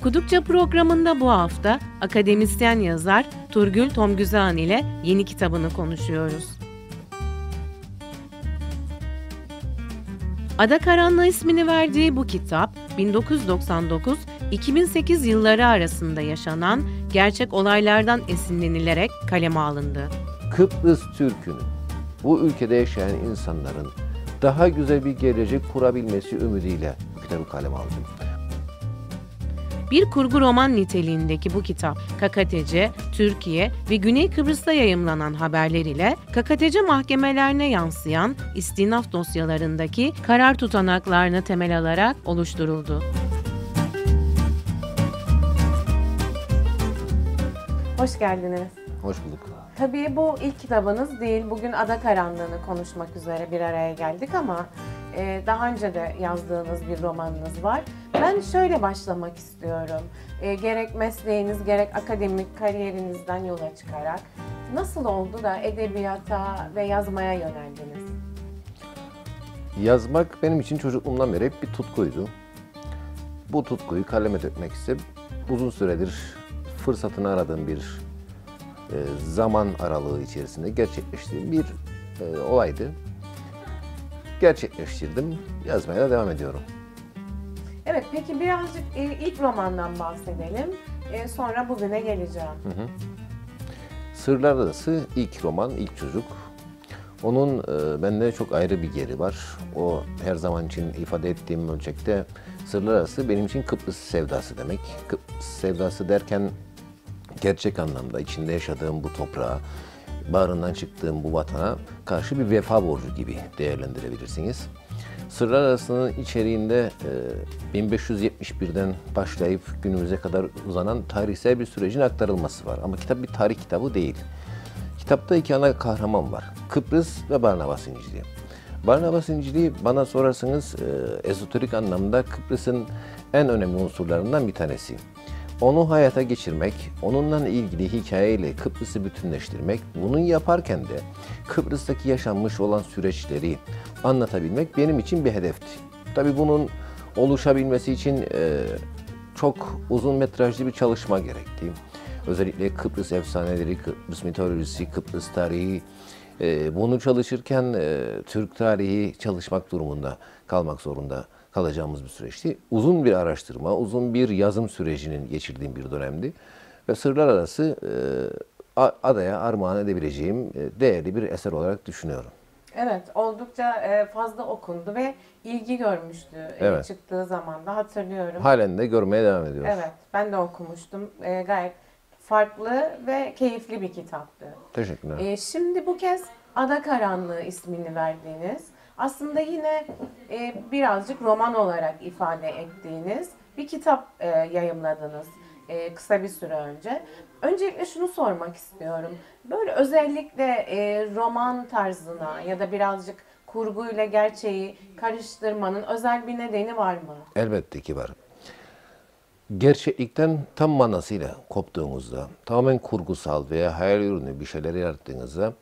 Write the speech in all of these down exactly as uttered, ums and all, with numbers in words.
Okudukça programında bu hafta akademisyen yazar Turgül Tomgüzağan ile yeni kitabını konuşuyoruz. Ada Karanlığı ismini verdiği bu kitap, bin dokuz yüz doksan dokuz iki bin sekiz yılları arasında yaşanan gerçek olaylardan esinlenilerek kaleme alındı. Kıbrıs Türk'ünün, bu ülkede yaşayan insanların daha güzel bir gelecek kurabilmesi ümidiyle bu kitabı kaleme aldım. Bir kurgu roman niteliğindeki bu kitap, K K T C, Türkiye ve Güney Kıbrıs'ta yayımlanan haberler ile K K T C mahkemelerine yansıyan istinaf dosyalarındaki karar tutanaklarını temel alarak oluşturuldu. Hoş geldiniz. Hoş bulduk. Tabii bu ilk kitabınız değil. Bugün Ada Karanlığı'nı konuşmak üzere bir araya geldik ama e, daha önce de yazdığınız bir romanınız var. Ben şöyle başlamak istiyorum. E, gerek mesleğiniz, gerek akademik kariyerinizden yola çıkarak nasıl oldu da edebiyata ve yazmaya yöneldiniz? Yazmak benim için çocukluğumdan beri hep bir tutkuydu. Bu tutkuyu kaleme dökmek ise uzun süredir fırsatını aradığım bir e, zaman aralığı içerisinde gerçekleştiğim bir e, olaydı. Gerçekleştirdim, yazmaya da devam ediyorum. Evet, peki birazcık e, ilk romandan bahsedelim. E, sonra bugüne geleceğim. Hı hı. Sırlar Adası ilk roman, ilk çocuk. Onun e, bende çok ayrı bir yeri var. O her zaman için ifade ettiğim ölçekte Sırlar Adası benim için Kıbrıs sevdası demek. Kıbrıs sevdası derken gerçek anlamda içinde yaşadığım bu toprağa, bağrından çıktığım bu vatana karşı bir vefa borcu gibi değerlendirebilirsiniz. Sırlar Adası'nın içeriğinde e, bin beş yüz yetmiş birden başlayıp günümüze kadar uzanan tarihsel bir sürecin aktarılması var. Ama kitap bir tarih kitabı değil. Kitapta iki ana kahraman var. Kıbrıs ve Barnabas İncil'i. Barnabas İncil'i bana sorarsanız e, ezoterik anlamda Kıbrıs'ın en önemli unsurlarından bir tanesi. Onu hayata geçirmek, onunla ilgili hikayeyle Kıbrıs'ı bütünleştirmek, bunu yaparken de Kıbrıs'taki yaşanmış olan süreçleri anlatabilmek benim için bir hedefti. Tabii bunun oluşabilmesi için e, çok uzun metrajlı bir çalışma gerekti. Özellikle Kıbrıs efsaneleri, Kıbrıs mitolojisi, Kıbrıs tarihi, e, bunu çalışırken e, Türk tarihi çalışmak durumunda kalmak zorunda kalacağımız bir süreçti. Uzun bir araştırma, uzun bir yazım sürecinin geçirdiğim bir dönemdi. Ve Sırlar Adası e, adaya armağan edebileceğim e, değerli bir eser olarak düşünüyorum. Evet, oldukça e, fazla okundu ve ilgi görmüştü e, Evet. çıktığı zaman da hatırlıyorum. Halen de görmeye devam ediyoruz. Evet, ben de okumuştum. E, gayet farklı ve keyifli bir kitaptı. Teşekkürler. E, şimdi bu kez Ada Karanlığı ismini verdiğiniz, aslında yine e, birazcık roman olarak ifade ettiğiniz bir kitap e, yayımladınız e, kısa bir süre önce. Öncelikle şunu sormak istiyorum. Böyle özellikle e, roman tarzına ya da birazcık kurguyla gerçeği karıştırmanın özel bir nedeni var mı? Elbette ki var. Gerçeklikten tam manasıyla koptuğunuzda, tamamen kurgusal veya hayal ürünü bir şeyler yarattığınızda,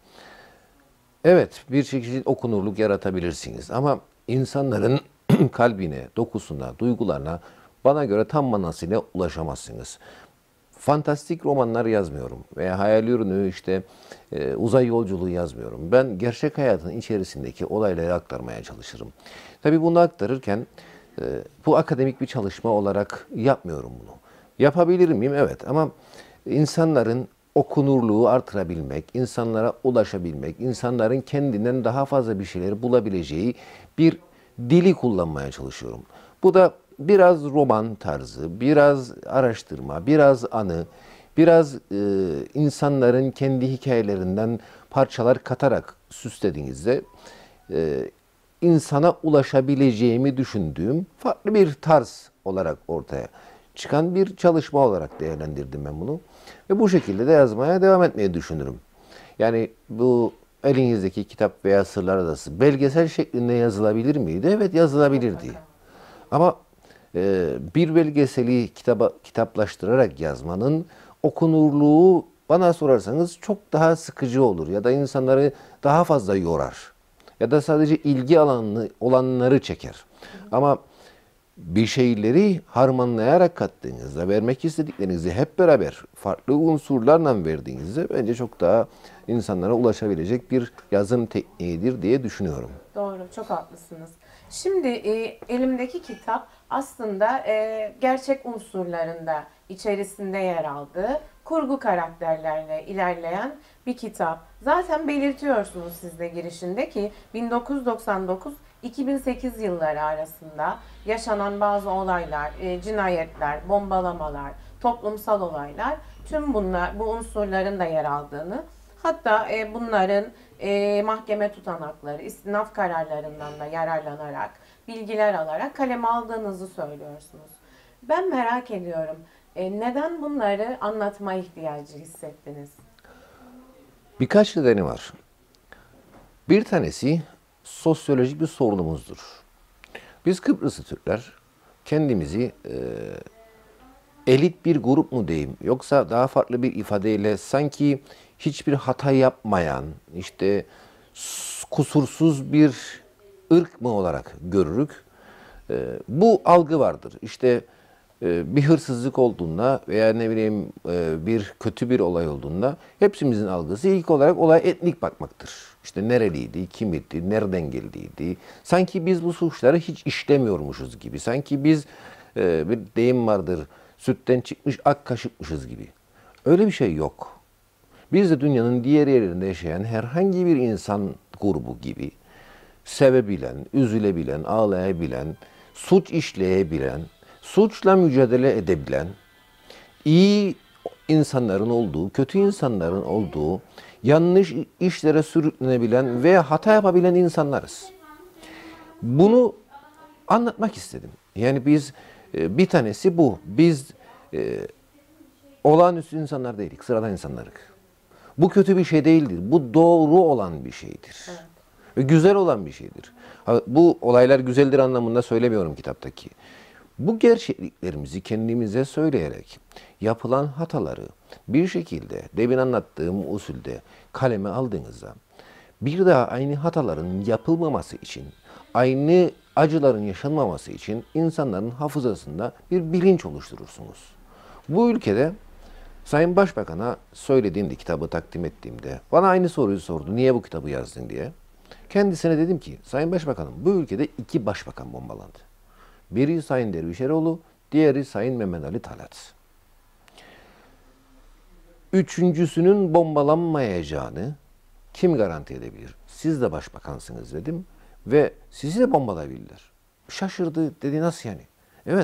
evet bir çeşit okunurluk yaratabilirsiniz ama insanların kalbine, dokusuna, duygularına bana göre tam manasıyla ulaşamazsınız. Fantastik romanlar yazmıyorum veya hayal ürünü işte e, uzay yolculuğu yazmıyorum. Ben gerçek hayatın içerisindeki olayları aktarmaya çalışırım. Tabii bunu aktarırken e, bu akademik bir çalışma olarak yapmıyorum bunu. Yapabilir miyim? Evet, ama insanların okunurluğu artırabilmek, insanlara ulaşabilmek, insanların kendinden daha fazla bir şeyleri bulabileceği bir dili kullanmaya çalışıyorum. Bu da biraz roman tarzı, biraz araştırma, biraz anı, biraz e, insanların kendi hikayelerinden parçalar katarak süslediğinizde e, insana ulaşabileceğimi düşündüğüm farklı bir tarz olarak ortaya çıkan bir çalışma olarak değerlendirdim ben bunu. Ve bu şekilde de yazmaya devam etmeyi düşünürüm. Yani bu elinizdeki kitap veya Sırlar Adası belgesel şeklinde yazılabilir miydi? Evet, yazılabilirdi. Ama e, bir belgeseli kitaba, kitaplaştırarak yazmanın okunurluğu bana sorarsanız çok daha sıkıcı olur ya da insanları daha fazla yorar. Ya da sadece ilgi alanı olanları çeker. Ama bir şeyleri harmanlayarak kattığınızda, vermek istediklerinizi hep beraber farklı unsurlarla verdiğinizde bence çok daha insanlara ulaşabilecek bir yazım tekniğidir diye düşünüyorum. Doğru, çok haklısınız. Şimdi e, elimdeki kitap aslında e, gerçek unsurlarında içerisinde yer aldığı kurgu karakterlerle ilerleyen bir kitap. Zaten belirtiyorsunuz siz de girişinde ki bin dokuz yüz doksan dokuz iki bin sekiz yılları arasında yaşanan bazı olaylar, e, cinayetler, bombalamalar, toplumsal olaylar, tüm bunlar bu unsurların da yer aldığını, hatta e, bunların e, mahkeme tutanakları, istinaf kararlarından da yararlanarak, bilgiler alarak kaleme aldığınızı söylüyorsunuz. Ben merak ediyorum, e, neden bunları anlatma ihtiyacı hissettiniz? Birkaç nedeni var. Bir tanesi sosyolojik bir sorunumuzdur. Biz Kıbrıslı Türkler kendimizi e, elit bir grup mu diyeyim yoksa daha farklı bir ifadeyle sanki hiçbir hata yapmayan, işte kusursuz bir ırk mı olarak görürük. E, bu algı vardır. İşte e, bir hırsızlık olduğunda veya ne bileyim e, bir kötü bir olay olduğunda hepsimizin algısı ilk olarak olaya etnik bakmaktır. İşte nereliydi, kimdi, nereden geldiydi. Sanki biz bu suçları hiç işlemiyormuşuz gibi. Sanki biz e, bir deyim vardır, sütten çıkmış ak kaşıkmışız gibi. Öyle bir şey yok. Biz de dünyanın diğer yerlerinde yaşayan herhangi bir insan grubu gibi sevebilen, üzülebilen, ağlayabilen, suç işleyebilen, suçla mücadele edebilen, iyi insanların olduğu, kötü insanların olduğu, yanlış işlere sürüklenebilen veya hata yapabilen insanlarız. Bunu anlatmak istedim. Yani biz e, bir tanesi bu. Biz e, olağanüstü insanlar değildik, sıradan insanlarık. Bu kötü bir şey değildir. Bu doğru olan bir şeydir. Evet. Ve güzel olan bir şeydir. Bu olaylar güzeldir anlamında söylemiyorum kitaptaki. Bu gerçekliklerimizi kendimize söyleyerek yapılan hataları bir şekilde demin anlattığım usulde kaleme aldığınızda bir daha aynı hataların yapılmaması için, aynı acıların yaşanmaması için insanların hafızasında bir bilinç oluşturursunuz. Bu ülkede Sayın Başbakan'a söylediğimde, kitabı takdim ettiğimde bana aynı soruyu sordu. Niye bu kitabı yazdın diye. Kendisine dedim ki, Sayın Başbakanım bu ülkede iki başbakan bombalandı. Biri Sayın Dervişeroğlu, diğeri Sayın Mehmet Ali Talat. Üçüncüsünün bombalanmayacağını kim garanti edebilir? Siz de başbakansınız dedim ve sizi de bombalayabilirler. Şaşırdı, dedi nasıl yani? Evet,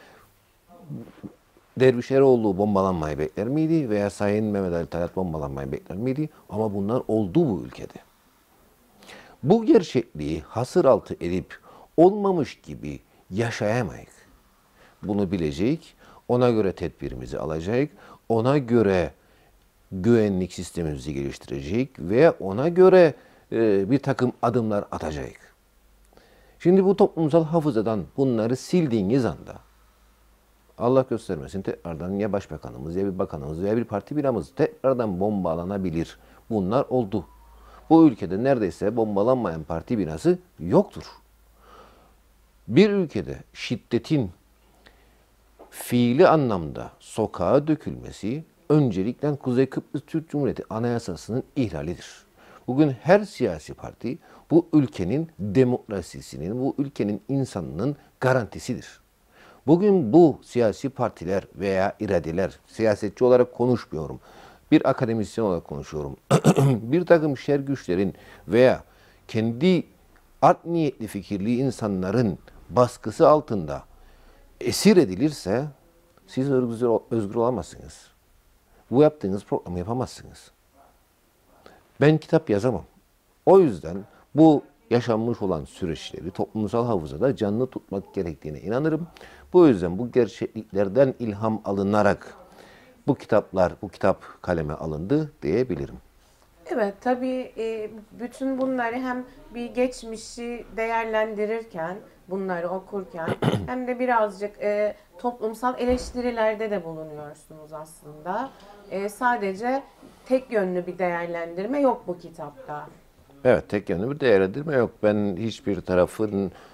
Dervişeroğlu bombalanmayı bekler miydi veya Sayın Mehmet Ali Talat bombalanmayı bekler miydi? Ama bunlar oldu bu ülkede. Bu gerçekliği hasır altı edip olmamış gibi yaşayamayız. Bunu bilecek, ona göre tedbirimizi alacak, ona göre güvenlik sistemimizi geliştirecek ve ona göre e, bir takım adımlar atacak. Şimdi bu toplumsal hafızadan bunları sildiğiniz anda Allah göstermesin tekrardan ya başbakanımız ya bir bakanımız veya bir parti binamız tekrardan bombalanabilir. Bunlar oldu. Bu ülkede neredeyse bombalanmayan parti binası yoktur. Bir ülkede şiddetin fiili anlamda sokağa dökülmesi öncelikle Kuzey Kıbrıs Türk Cumhuriyeti Anayasası'nın ihlalidir. Bugün her siyasi parti bu ülkenin demokrasisinin, bu ülkenin insanının garantisidir. Bugün bu siyasi partiler veya iradeler, siyasetçi olarak konuşmuyorum, bir akademisyen olarak konuşuyorum, bir takım şer güçlerin veya kendi art niyetli fikirli insanların baskısı altında esir edilirse siz özgür, özgür olamazsınız. Bu yaptığınız programı yapamazsınız. Ben kitap yazamam. O yüzden bu yaşanmış olan süreçleri toplumsal hafızada canlı tutmak gerektiğine inanırım. Bu yüzden bu gerçekliklerden ilham alınarak bu kitaplar, bu kitap kaleme alındı diyebilirim. Evet, tabii e, bütün bunları hem bir geçmişi değerlendirirken, bunları okurken hem de birazcık e, toplumsal eleştirilerde de bulunuyorsunuz aslında. E, sadece tek yönlü bir değerlendirme yok bu kitapta. Evet, tek yönlü bir değerlendirme yok. Ben hiçbir tarafın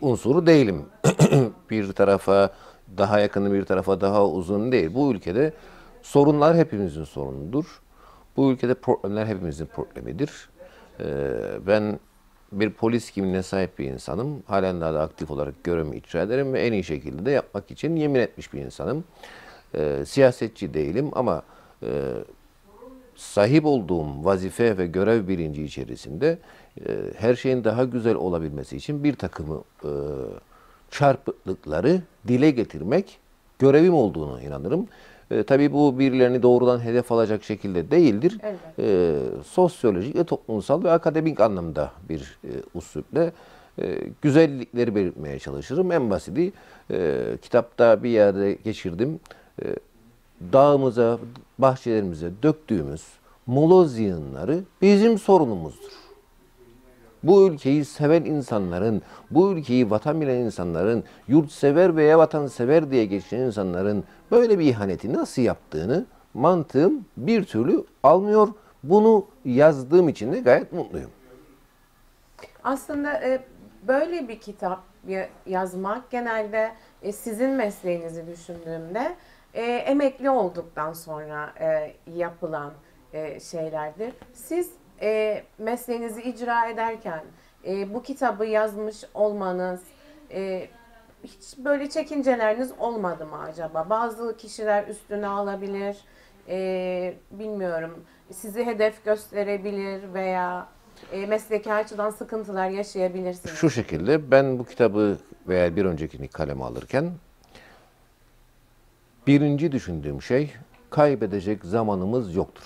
unsuru değilim. Bir tarafa daha yakın, bir tarafa daha uzun değil. Bu ülkede sorunlar hepimizin sorunudur. Bu ülkede problemler hepimizin problemidir. Ee, ben bir polis kimliğine sahip bir insanım. Halen daha da aktif olarak görevimi icra ederim ve en iyi şekilde de yapmak için yemin etmiş bir insanım. Ee, siyasetçi değilim ama e, sahip olduğum vazife ve görev bilinci içerisinde e, her şeyin daha güzel olabilmesi için bir takımı e, çarpıklıkları dile getirmek görevim olduğunu inanırım. E, tabii bu birilerini doğrudan hedef alacak şekilde değildir. Evet. E, sosyolojik ve toplumsal ve akademik anlamda bir e, üsluple e, güzellikleri belirtmeye çalışırım. En basiti e, kitapta bir yerde geçirdim. E, dağımıza, bahçelerimize döktüğümüz moloz yığınları bizim sorunumuzdur. Bu ülkeyi seven insanların, bu ülkeyi vatan bilen insanların, yurtsever veya vatansever diye geçen insanların böyle bir ihaneti nasıl yaptığını mantığım bir türlü almıyor. Bunu yazdığım için de gayet mutluyum. Aslında e, böyle bir kitap ya- yazmak genelde e, sizin mesleğinizi düşündüğümde e, emekli olduktan sonra e, yapılan e, şeylerdir. Siz e, mesleğinizi icra ederken e, bu kitabı yazmış olmanız e, hiç böyle çekinceleriniz olmadı mı acaba? Bazı kişiler üstüne alabilir, e, bilmiyorum, sizi hedef gösterebilir veya e, mesleki açıdan sıkıntılar yaşayabilirsiniz. Şu şekilde ben bu kitabı veya bir öncekini kaleme alırken birinci düşündüğüm şey kaybedecek zamanımız yoktur.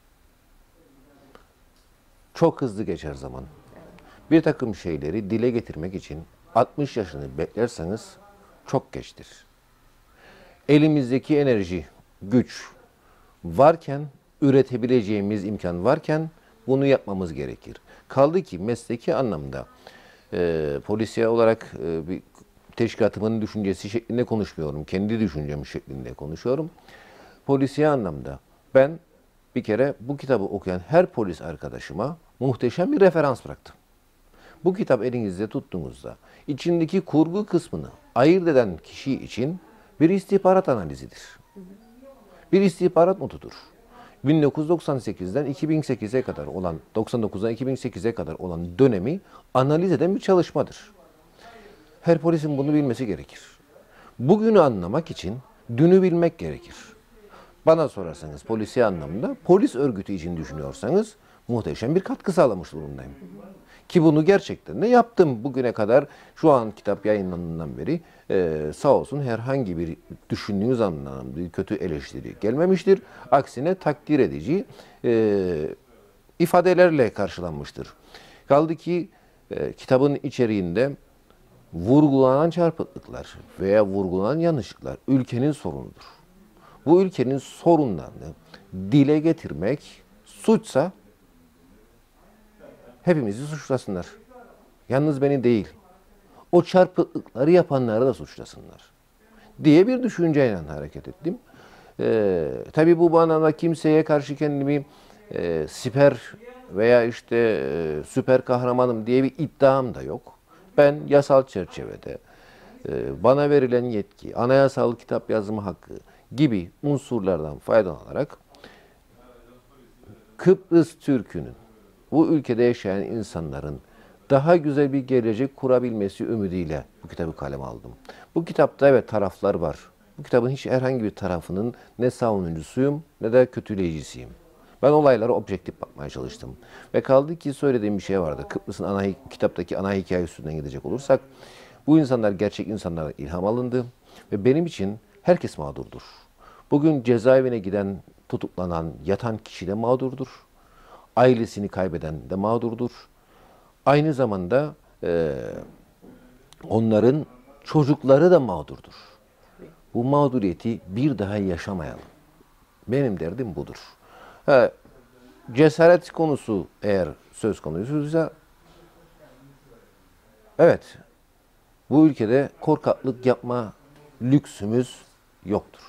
Çok hızlı geçer zaman. Bir takım şeyleri dile getirmek için altmış yaşını beklerseniz çok geçtir. Elimizdeki enerji, güç varken, üretebileceğimiz imkan varken bunu yapmamız gerekir. Kaldı ki mesleki anlamda e, polisiye olarak e, bir teşkilatımın düşüncesi şeklinde konuşmuyorum. Kendi düşüncem şeklinde konuşuyorum. Polisiye anlamda ben bir kere bu kitabı okuyan her polis arkadaşıma muhteşem bir referans bıraktım. Bu kitap elinizde tuttuğunuzda içindeki kurgu kısmını ayırt eden kişi için bir istihbarat analizidir. Bir istihbarat notudur. bin dokuz yüz doksan sekizden iki bin sekize kadar olan, doksan dokuzdan iki bin sekize kadar olan dönemi analiz eden bir çalışmadır. Her polisin bunu bilmesi gerekir. Bugünü anlamak için dünü bilmek gerekir. Bana sorarsanız polisiye anlamda polis örgütü için düşünüyorsanız muhteşem bir katkı sağlamış durumdayım. Ki bunu gerçekten de yaptım bugüne kadar. Şu an kitap yayınlandığından beri e, sağ olsun herhangi bir düşündüğünüz anlamda bir kötü eleştiri gelmemiştir. Aksine takdir edici e, ifadelerle karşılanmıştır. Kaldı ki e, kitabın içeriğinde vurgulanan çarpıklıklar veya vurgulanan yanlışlıklar ülkenin sorunudur. Bu ülkenin sorunlarını dile getirmek suçsa hepimizi suçlasınlar. Yalnız beni değil. O çarpıklıkları yapanları da suçlasınlar. Diye bir düşünceyle hareket ettim. Ee, tabii bu bana kimseye karşı kendimi e, siper veya işte e, süper kahramanım diye bir iddiam da yok. Ben yasal çerçevede e, bana verilen yetki, anayasal kitap yazma hakkı gibi unsurlardan faydalanarak Kıbrıs Türk'ünün, bu ülkede yaşayan insanların daha güzel bir gelecek kurabilmesi ümidiyle bu kitabı kaleme aldım. Bu kitapta evet taraflar var. Bu kitabın hiç herhangi bir tarafının ne savunucusuyum ne de kötüleyicisiyim. Ben olaylara objektif bakmaya çalıştım. Ve kaldı ki söylediğim bir şey vardı. Kıbrıs'ın ana, kitaptaki ana hikaye üstünden gidecek olursak, bu insanlar gerçek insanlara ilham alındı ve benim için herkes mağdurdur. Bugün cezaevine giden, tutuklanan, yatan kişi de mağdurdur. Ailesini kaybeden de mağdurdur. Aynı zamanda e, onların çocukları da mağdurdur. Bu mağduriyeti bir daha yaşamayalım. Benim derdim budur. Ha, cesaret konusu eğer söz konusuysa, evet, bu ülkede korkaklık yapma lüksümüz yoktur.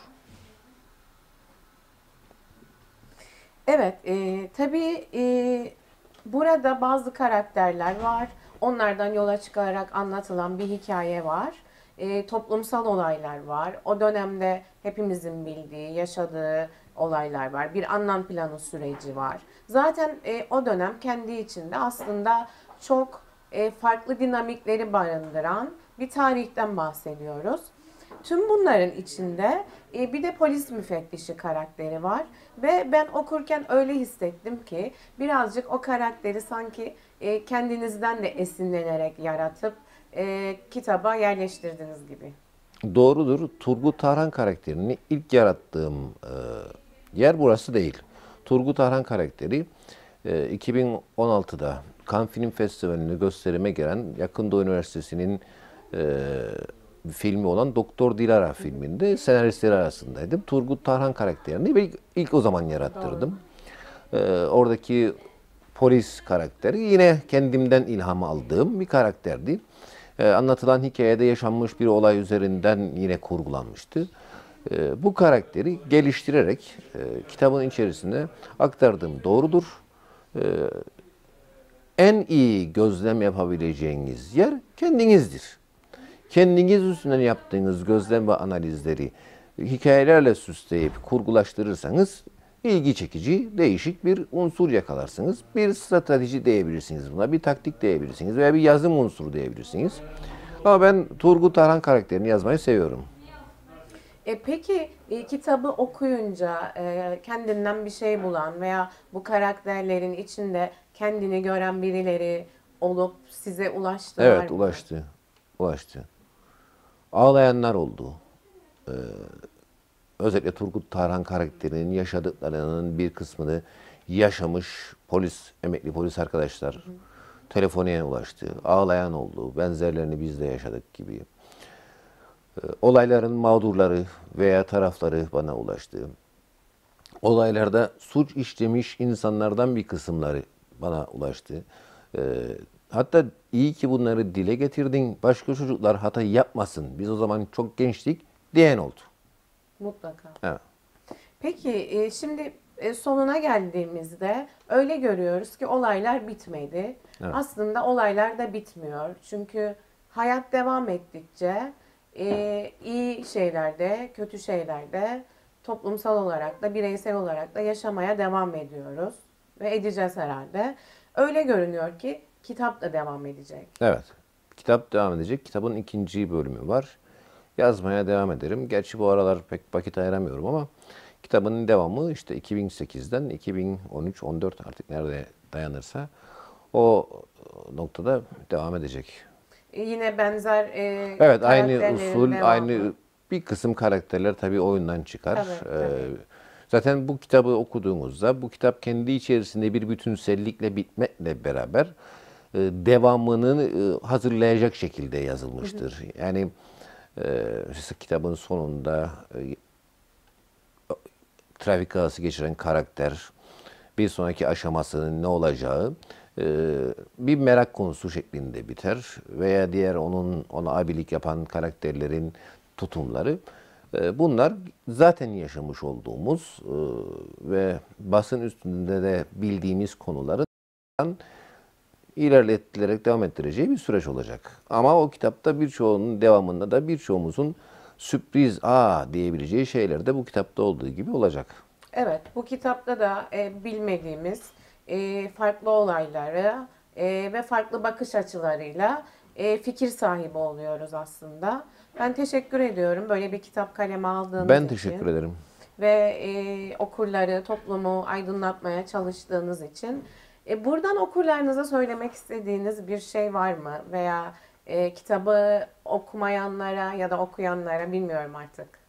Evet, e, tabii e, burada bazı karakterler var. Onlardan yola çıkarak anlatılan bir hikaye var. E, toplumsal olaylar var. O dönemde hepimizin bildiği, yaşadığı olaylar var. Bir anlam planı süreci var. Zaten e, o dönem kendi içinde aslında çok e, farklı dinamikleri barındıran bir tarihten bahsediyoruz. Tüm bunların içinde e, bir de polis müfettişi karakteri var ve ben okurken öyle hissettim ki birazcık o karakteri sanki e, kendinizden de esinlenerek yaratıp e, kitaba yerleştirdiniz gibi. Doğrudur. Turgut Tarhan karakterini ilk yarattığım e, yer burası değil. Turgut Tarhan karakteri e, iki bin on altıda Cannes Film Festivali'nde gösterime gelen Yakın Doğu Üniversitesi'nin e, filmi olan Doktor Dilara filminde senaristleri arasındaydım. Turgut Tarhan karakterini ilk, ilk o zaman yarattırdım. E, oradaki polis karakteri yine kendimden ilham aldığım bir karakterdi. Ee, anlatılan hikayede yaşanmış bir olay üzerinden yine kurgulanmıştı. Ee, bu karakteri geliştirerek e, kitabın içerisinde aktardığım doğrudur. Ee, en iyi gözlem yapabileceğiniz yer kendinizdir. Kendiniz üstünden yaptığınız gözlem ve analizleri hikayelerle süsleyip kurgulaştırırsanız ilgi çekici, değişik bir unsur yakalarsınız. Bir strateji diyebilirsiniz buna, bir taktik diyebilirsiniz veya bir yazım unsuru diyebilirsiniz. Ama ben Turgut Tarhan karakterini yazmayı seviyorum. E, peki e, kitabı okuyunca e, kendinden bir şey bulan veya bu karakterlerin içinde kendini gören birileri olup size ulaştılar Evet, mı? ulaştı. Ulaştı. Ağlayanlar oldu. Ee, özellikle Turgut Tarhan karakterinin yaşadıklarının bir kısmını yaşamış polis, emekli polis arkadaşlar hı hı. telefoniye ulaştı. Ağlayan oldu. Benzerlerini biz de yaşadık gibi. Ee, olayların mağdurları veya tarafları bana ulaştı. Olaylarda suç işlemiş insanlardan bir kısımları bana ulaştı. Ee, hatta iyi ki bunları dile getirdin, başka çocuklar hata yapmasın, biz o zaman çok gençtik diyen oldu. Mutlaka. Evet. Peki e, şimdi e, sonuna geldiğimizde öyle görüyoruz ki olaylar bitmedi. Evet. Aslında olaylar da bitmiyor. Çünkü hayat devam ettikçe e, iyi şeylerde, kötü şeylerde toplumsal olarak da bireysel olarak da yaşamaya devam ediyoruz. Ve edeceğiz herhalde. Öyle görünüyor ki kitap da devam edecek. Evet. Kitap devam edecek. Kitabın ikinci bölümü var. Yazmaya devam ederim. Gerçi bu aralar pek vakit ayıramıyorum ama kitabın devamı işte iki bin sekizden iki bin on üç on dört artık nerede dayanırsa o noktada devam edecek. E, yine benzer e, Evet, aynı karakterlerin usul, devamı. aynı bir kısım karakterler tabii oyundan çıkar. Tabii, Ee, tabii. zaten bu kitabı okuduğunuzda bu kitap kendi içerisinde bir bütünsellikle bitmekle beraber e, devamını e, hazırlayacak şekilde yazılmıştır. Yani e, işte kitabın sonunda e, trafik kazası geçiren karakter, bir sonraki aşamasının ne olacağı e, bir merak konusu şeklinde biter. Veya diğer onun ona abilik yapan karakterlerin tutumları. E, bunlar zaten yaşamış olduğumuz e, ve basın üstünde de bildiğimiz konuların ilerletilerek devam ettireceği bir süreç olacak. Ama o kitapta birçoğunun devamında da birçoğumuzun sürpriz aa diyebileceği şeyler de bu kitapta olduğu gibi olacak. Evet, bu kitapta da e, bilmediğimiz e, farklı olayları e, ve farklı bakış açılarıyla e, fikir sahibi oluyoruz aslında. Ben teşekkür ediyorum böyle bir kitap kaleme aldığınız Ben için teşekkür ederim. ve e, okurları, toplumu aydınlatmaya çalıştığınız için. E, buradan okurlarınıza söylemek istediğiniz bir şey var mı? Veya e, kitabı okumayanlara ya da okuyanlara bilmiyorum artık.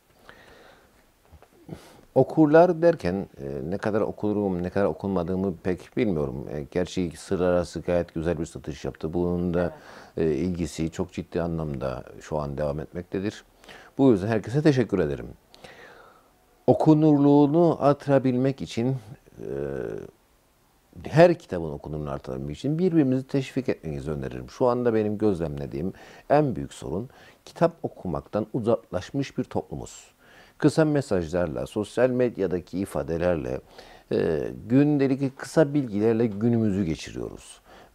Okurlar derken e, ne kadar okurum, ne kadar okunmadığımı pek bilmiyorum. E, gerçi Sır Arası gayet güzel bir satış yaptı. Bunun da e, ilgisi çok ciddi anlamda şu an devam etmektedir. Bu yüzden herkese teşekkür ederim. Okunurluğunu artırabilmek için, e, her kitabın okunurluğunu artırabilmek için birbirimizi teşvik etmenizi öneririm. Şu anda benim gözlemlediğim en büyük sorun, kitap okumaktan uzaklaşmış bir toplumuz. Kısa mesajlarla, sosyal medyadaki ifadelerle, e, gündelik kısa bilgilerle günümüzü geçiriyoruz.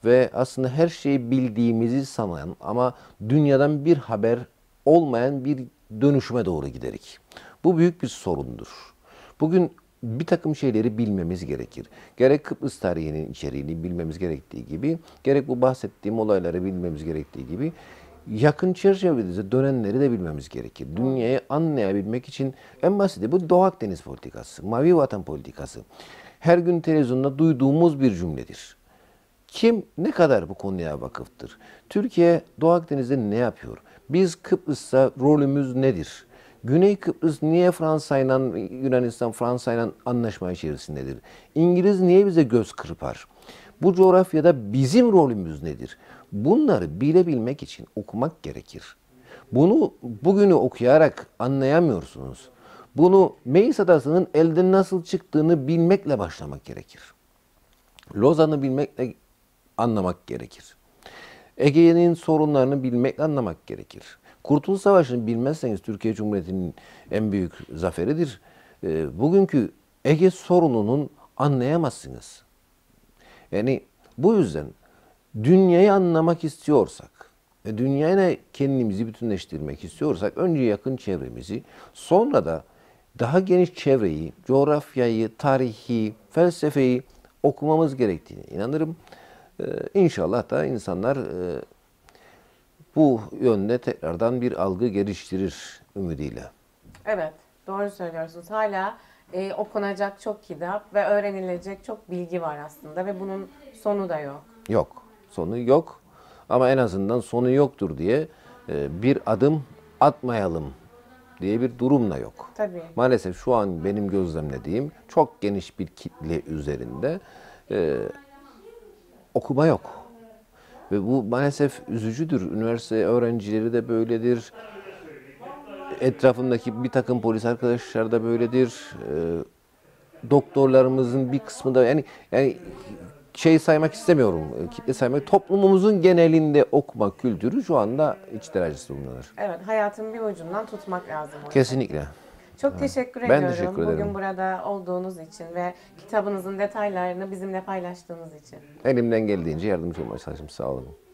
ve aslında her şeyi bildiğimizi sanan ama dünyadan bir haber olmayan bir dönüşüme doğru giderik. Bu büyük bir sorundur. Bugün bir takım şeyleri bilmemiz gerekir. Gerek Kıbrıs tarihinin içeriğini bilmemiz gerektiği gibi, gerek bu bahsettiğim olayları bilmemiz gerektiği gibi, yakın çerçevede dönenleri de bilmemiz gerekir. Dünyayı anlayabilmek için en basiti bu Doğu Akdeniz politikası, Mavi Vatan politikası. Her gün televizyonda duyduğumuz bir cümledir. Kim ne kadar bu konuya vakıftır? Türkiye Doğu Akdeniz'de ne yapıyor? Biz Kıbrıs'ta rolümüz nedir? Güney Kıbrıs niye Fransa'yla, Yunanistan Fransa'yla anlaşma içerisindedir? İngiliz niye bize göz kırpar? Bu coğrafyada bizim rolümüz nedir? Bunları bilebilmek için okumak gerekir. Bunu bugünü okuyarak anlayamıyorsunuz. Bunu Meis Adası'nın elden nasıl çıktığını bilmekle başlamak gerekir. Lozan'ı bilmekle anlamak gerekir. Ege'nin sorunlarını bilmekle anlamak gerekir. Kurtuluş Savaşı'nı bilmezseniz Türkiye Cumhuriyeti'nin en büyük zaferidir. E, bugünkü Ege sorununun anlayamazsınız. Yani bu yüzden dünyayı anlamak istiyorsak ve dünyayla kendimizi bütünleştirmek istiyorsak önce yakın çevremizi, sonra da daha geniş çevreyi, coğrafyayı, tarihi, felsefeyi okumamız gerektiğine inanırım. Ee, İnşallah da insanlar e, bu yönde tekrardan bir algı geliştirir ümidiyle. Evet, doğru söylüyorsunuz. Hala e, okunacak çok kitap ve öğrenilecek çok bilgi var aslında ve bunun sonu da yok. Yok, sonu yok ama en azından sonu yoktur diye e, bir adım atmayalım diye bir durum da yok. Tabii. Maalesef şu an benim gözlemlediğim çok geniş bir kitle üzerinde e, okuma yok. Ve bu maalesef üzücüdür. Üniversite öğrencileri de böyledir. Etrafındaki bir takım polis arkadaşlar da böyledir. E, doktorlarımızın bir kısmı da yani yani şey saymak istemiyorum. Kitle saymak. Toplumumuzun genelinde okuma kültürü şu anda içler acısı durumdadır. Evet, hayatın bir ucundan tutmak lazım. o yüzden. Kesinlikle. Çok teşekkür Ben ediyorum teşekkür ederim. bugün burada olduğunuz için ve kitabınızın detaylarını bizimle paylaştığınız için. Elimden geldiğince yardımcı olmaya çalıştım. Sağ olun.